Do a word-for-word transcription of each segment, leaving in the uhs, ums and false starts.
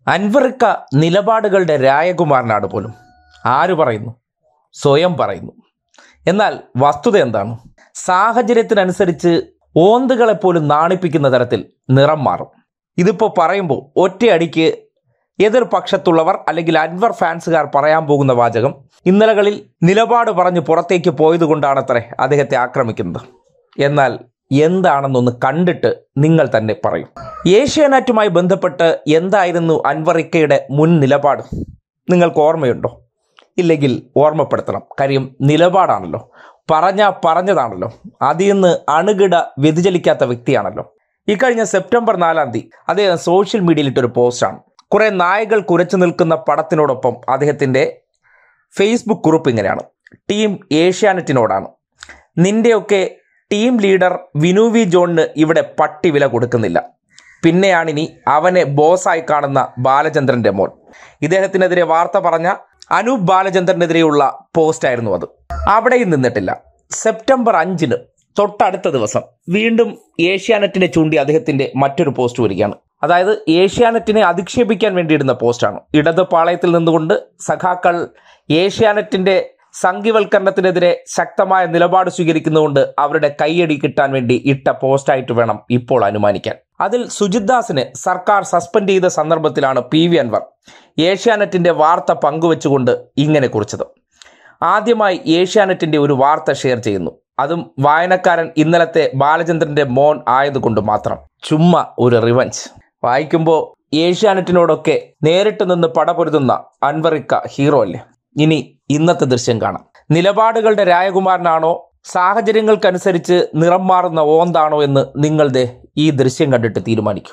അൻവറിക്ക നിലപാടുകളുടെ രായകുമാരനാണ് പോലും. ആര് പറയുന്നു? സ്വയം പറയുന്നു. എന്നാൽ വസ്തുത എന്താണ്? സാഹചര്യത്തിനനുസരിച്ച് ഓന്തുകളെപ്പോലും നാണിപ്പിക്കുന്ന തരത്തിൽ നിറം മാറും. ഇതിപ്പോൾ പറയുമ്പോൾ ഒറ്റയടിക്ക് എതിർപക്ഷത്തുള്ളവർ അല്ലെങ്കിൽ അൻവർ ഫാൻസുകാർ പറയാൻ പോകുന്ന വാചകം, ഇന്നലകളിൽ നിലപാട് പറഞ്ഞ് പുറത്തേക്ക് പോയതുകൊണ്ടാണത്രേ അദ്ദേഹത്തെ ആക്രമിക്കുന്നത്. എന്നാൽ എന്താണെന്നൊന്ന് കണ്ടിട്ട് നിങ്ങൾ തന്നെ പറയും. ഏഷ്യാനെറ്റുമായി ബന്ധപ്പെട്ട് എന്തായിരുന്നു അൻവറിക്കയുടെ മുൻ നിലപാട്? നിങ്ങൾക്ക് ഓർമ്മയുണ്ടോ? ഇല്ലെങ്കിൽ ഓർമ്മപ്പെടുത്തണം. കാര്യം നിലപാടാണല്ലോ, പറഞ്ഞ പറഞ്ഞതാണല്ലോ, അതിൽ നിന്ന് അണുകിട വ്യതിചലിക്കാത്ത വ്യക്തിയാണല്ലോ. ഇക്കഴിഞ്ഞ സെപ്റ്റംബർ നാലാം തീയതി അദ്ദേഹം സോഷ്യൽ മീഡിയയിലിട്ടൊരു പോസ്റ്റാണ്. കുറെ നായകൾ കുരച്ചു നിൽക്കുന്ന പടത്തിനോടൊപ്പം അദ്ദേഹത്തിൻ്റെ ഫേസ്ബുക്ക് കുറിപ്പ് ഇങ്ങനെയാണ്: ടീം ഏഷ്യാനെറ്റിനോടാണ്. നിന്റെയൊക്കെ ടീം ലീഡർ വിനു വി ജോണിന് ഇവിടെ പട്ടി വില കൊടുക്കുന്നില്ല. പിന്നെയാണിനി അവനെ ബോസായി കാണുന്ന ബാലചന്ദ്രന്റെ മോൻ. ഇദ്ദേഹത്തിനെതിരെ വാർത്ത പറഞ്ഞ അനൂപ് ബാലചന്ദ്രനെതിരെയുള്ള പോസ്റ്റായിരുന്നു അത്. അവിടെയും നിന്നിട്ടില്ല. സെപ്റ്റംബർ അഞ്ചിന് തൊട്ടടുത്ത ദിവസം വീണ്ടും ഏഷ്യാനെറ്റിനെ ചൂണ്ടി അദ്ദേഹത്തിന്റെ മറ്റൊരു പോസ്റ്റ് വരികയാണ്. അതായത് ഏഷ്യാനെറ്റിനെ അധിക്ഷേപിക്കാൻ വേണ്ടിയിടുന്ന പോസ്റ്റാണ്. ഇടത് പാളയത്തിൽ നിന്നുകൊണ്ട് സഖാക്കൾ ഏഷ്യാനെറ്റിന്റെ സംഘിവൽക്കരണത്തിനെതിരെ ശക്തമായ നിലപാട് സ്വീകരിക്കുന്നതുകൊണ്ട് അവരുടെ കൈയടി കിട്ടാൻ വേണ്ടി ഇട്ട പോസ്റ്റായിട്ട് വേണം ഇപ്പോൾ അനുമാനിക്കാൻ. അതിൽ സുജിത് ദാസിനെ സർക്കാർ സസ്പെൻഡ് ചെയ്ത സന്ദർഭത്തിലാണ് പി വി അൻവർ ഏഷ്യാനെറ്റിന്റെ വാർത്ത പങ്കുവെച്ചുകൊണ്ട് ഇങ്ങനെ കുറിച്ചത്. ആദ്യമായി ഏഷ്യാനെറ്റിന്റെ ഒരു വാർത്ത ഷെയർ ചെയ്യുന്നു, അതും വായനക്കാരൻ ഇന്നലത്തെ ബാലചന്ദ്രന്റെ മോൻ ആയതുകൊണ്ട് മാത്രം. ചുമ്മാ ഒരു റിവഞ്ച്. വായിക്കുമ്പോൾ ഏഷ്യാനെറ്റിനോടൊക്കെ നേരിട്ട് നിന്ന് പടപൊരുതുന്ന അൻവറിക്ക ഹീറോ അല്ലേ? ഇനി ഇന്നത്തെ ദൃശ്യം കാണാം. നിലപാടുകളുടെ രായകുമാരനാണോ, സാഹചര്യങ്ങൾക്കനുസരിച്ച് നിറം മാറുന്ന ഓന്താണോ എന്ന് നിങ്ങളുടെ ഈ ദൃശ്യം കണ്ടിട്ട് തീരുമാനിക്കൂ.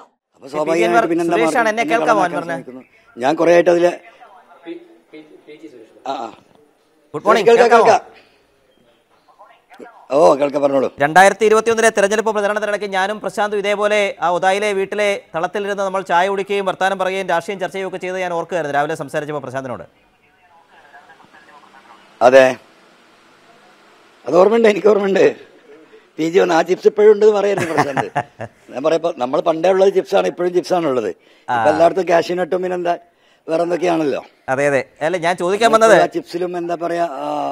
ഞാൻ കുറെ ആയിട്ട് അതില് ഓ കേൾക്കാം, പറഞ്ഞോളൂ. രണ്ടായിരത്തി ഇരുപത്തി ഒന്നിലെ തെരഞ്ഞെടുപ്പ് പ്രചരണത്തിനിടയ്ക്ക് ഞാനും പ്രശാന്തും ഇതേപോലെ ആ ഉദായിലെ വീട്ടിലെ തളത്തിലിരുന്ന് നമ്മൾ ചായ കുടിക്കുകയും വർത്താനം പറയുകയും രാഷ്ട്രീയം ചർച്ചയും ഒക്കെ ചെയ്ത് ഞാൻ ഓർക്കുകയായിരുന്നു രാവിലെ സംസാരിച്ചപ്പോൾ പ്രശാന്തിനോട്. അതെ, അത് ഓർമ്മയുണ്ട്, എനിക്ക് ഓർമ്മയുണ്ട്. പി ജി വന്ന് ആ ചിപ്സ് ഇപ്പോഴും ഉണ്ട് പറയായിരുന്നു പ്രശാന്ത്. ഞാൻ പറയപ്പോ നമ്മൾ പണ്ടേ ഉള്ളത് ചിപ്സാണ്, ഇപ്പോഴും ചിപ്സാണ് ഉള്ളത്. ഇപ്പൊ എല്ലായിടത്തും കാഷ്യൂനട്ടും പിന്നെ എന്താ വേറെ എന്തൊക്കെയാണല്ലോ. അതെ അതെ, അല്ല ഞാൻ ചോദിക്കാൻ വന്നത് ചിപ്സിലും എന്താ പറയാ,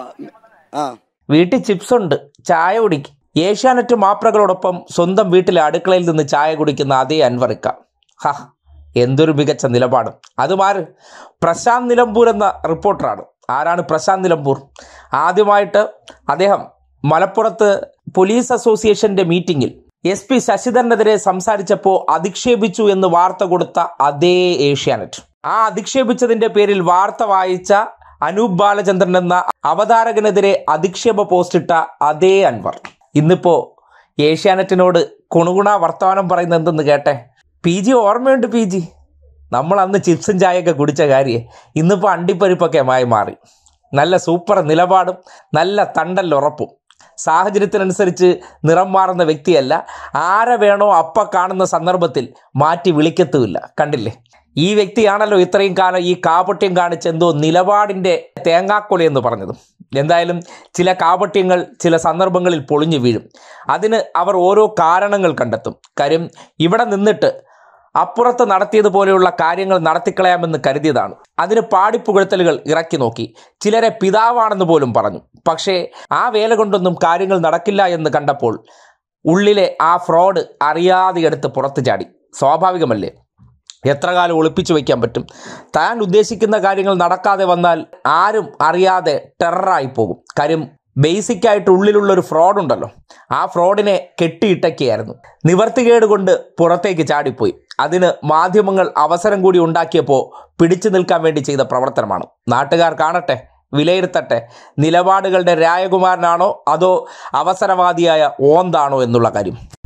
ആ വീട്ടിൽ ചിപ്സ് ഉണ്ട്, ചായ കുടിക്കും. ഏഷ്യാനെറ്റ് മാപ്രകളോടൊപ്പം സ്വന്തം വീട്ടിലെ അടുക്കളയിൽ നിന്ന് ചായ കുടിക്കുന്ന അതേ അൻവറിക്ക. ഹാ, എന്തൊരു മികച്ച നിലപാടും. അതുമാര് പ്രശാന്ത് നിലമ്പൂർ എന്ന റിപ്പോർട്ടറാണ്. ആരാണ് പ്രശാന്ത് നിലമ്പൂർ? ആദ്യമായിട്ട് അദ്ദേഹം മലപ്പുറത്ത് പോലീസ് അസോസിയേഷന്റെ മീറ്റിംഗിൽ എസ് പി ശശിധരനെതിരെ സംസാരിച്ചപ്പോൾ അധിക്ഷേപിച്ചു എന്ന് വാർത്ത കൊടുത്ത അതേ ഏഷ്യാനെറ്റ്. ആ അധിക്ഷേപിച്ചതിന്റെ പേരിൽ വാർത്ത വായിച്ച അനൂപ് ബാലചന്ദ്രൻ എന്ന അവതാരകനെതിരെ അധിക്ഷേപ പോസ്റ്റിട്ട അതേ അൻവർ ഇന്നിപ്പോ ഏഷ്യാനെറ്റിനോട് കുണുകുണ വർത്തമാനം പറയുന്നത് എന്തെന്ന് കേട്ടെ. പി ജി ഓർമ്മയുണ്ട്? പി ജി നമ്മൾ അന്ന് ചിപ്സും ചായയൊക്കെ കുടിച്ച കാര്യം ഇന്നിപ്പോൾ അണ്ടിപ്പരിപ്പൊക്കെ മായി മാറി. നല്ല സൂപ്പർ നിലപാടും നല്ല തണ്ടല്ലുറപ്പും. സാഹചര്യത്തിനനുസരിച്ച് നിറം മാറുന്ന വ്യക്തിയല്ല. ആരെ വേണോ അപ്പ കാണുന്ന സന്ദർഭത്തിൽ മാറ്റി വിളിക്കത്തുമില്ല. കണ്ടില്ലേ? ഈ വ്യക്തിയാണല്ലോ ഇത്രയും കാലം ഈ കാപട്യം കാണിച്ച് എന്തോ നിലപാടിൻ്റെ തേങ്ങാക്കൊല എന്ന് പറഞ്ഞതും. എന്തായാലും ചില കാപട്യങ്ങൾ ചില സന്ദർഭങ്ങളിൽ പൊളിഞ്ഞു വീഴും. അതിന് അവർ ഓരോ കാരണങ്ങൾ കണ്ടെത്തും. കാര്യം ഇവിടെ നിന്നിട്ട് അപ്പുറത്ത് നടത്തിയതുപോലെയുള്ള കാര്യങ്ങൾ നടത്തിക്കളയാമെന്ന് കരുതിയതാണ്. അതിന് പാടിപ്പുകഴ്ത്തലുകൾ ഇറക്കി നോക്കി. ചിലരെ പിതാവാണെന്ന് പോലും പറഞ്ഞു. പക്ഷേ ആ വേല കൊണ്ടൊന്നും കാര്യങ്ങൾ നടക്കില്ല എന്ന് കണ്ടപ്പോൾ ഉള്ളിലെ ആ ഫ്രോഡ് അറിയാതെ എടുത്ത് പുറത്തു ചാടി. സ്വാഭാവികമല്ലേ? എത്ര കാലം ഒളിപ്പിച്ചു വയ്ക്കാൻ പറ്റും? താൻ ഉദ്ദേശിക്കുന്ന കാര്യങ്ങൾ നടക്കാതെ വന്നാൽ ആരും അറിയാതെ ടെററായി പോകും. കാര്യം ബേസിക്കായിട്ട് ഉള്ളിലുള്ളൊരു ഫ്രോഡ് ഉണ്ടല്ലോ, ആ ഫ്രോഡിനെ കെട്ടിയിട്ടൊക്കെയായിരുന്നു. നിവർത്തികേട് കൊണ്ട് പുറത്തേക്ക് ചാടിപ്പോയി. അതിന് മാധ്യമങ്ങൾ അവസരം കൂടി ഉണ്ടാക്കിയപ്പോൾ പിടിച്ചു നിൽക്കാൻ വേണ്ടി ചെയ്ത പ്രവർത്തനമാണ്. നാട്ടുകാർ കാണട്ടെ, വിലയിരുത്തട്ടെ. നിലപാടുകളുടെ രായകുമാരനാണോ അതോ അവസരവാദിയായ ഓന്താണോ എന്നുള്ള കാര്യം.